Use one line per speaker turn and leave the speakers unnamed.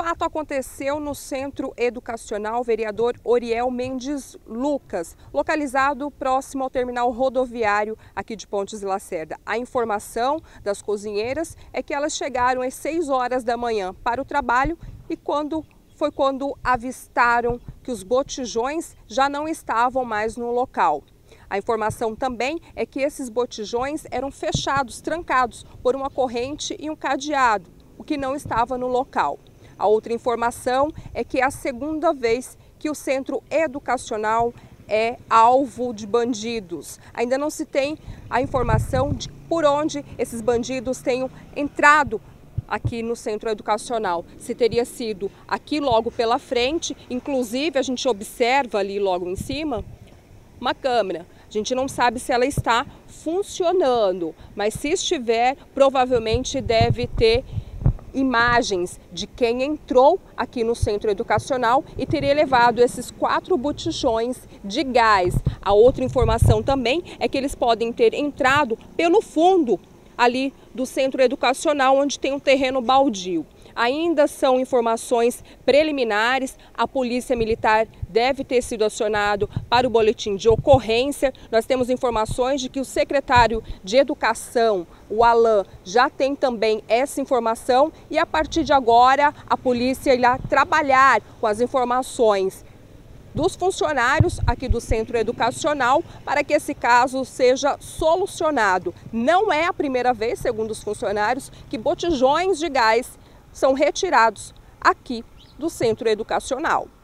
fato aconteceu no Centro Educacional Vereador Oriel Mendes Lucas, localizado próximo ao terminal rodoviário aqui de Pontes e Lacerda. A informação das cozinheiras é que elas chegaram às 6 horas da manhã para o trabalho e quando avistaram que os botijões já não estavam mais no local. A informação também é que esses botijões eram fechados, trancados por uma corrente e um cadeado, o que não estava no local. A outra informação é que é a segunda vez que o centro educacional é alvo de bandidos. Ainda não se tem a informação de por onde esses bandidos tenham entrado aqui no centro educacional. Se teria sido aqui logo pela frente, inclusive a gente observa ali logo em cima uma câmera. A gente não sabe se ela está funcionando, mas se estiver, provavelmente deve ter imagens de quem entrou aqui no centro educacional e teria levado esses 4 botijões de gás. A outra informação também é que eles podem ter entrado pelo fundo ali do centro educacional, onde tem um terreno baldio. Ainda são informações preliminares, a Polícia Militar deve ter sido acionado para o boletim de ocorrência. Nós temos informações de que o secretário de Educação, o Alan, já tem também essa informação e a partir de agora a polícia irá trabalhar com as informações dos funcionários aqui do centro educacional para que esse caso seja solucionado. Não é a primeira vez, segundo os funcionários, que botijões de gás são retirados aqui do centro educacional.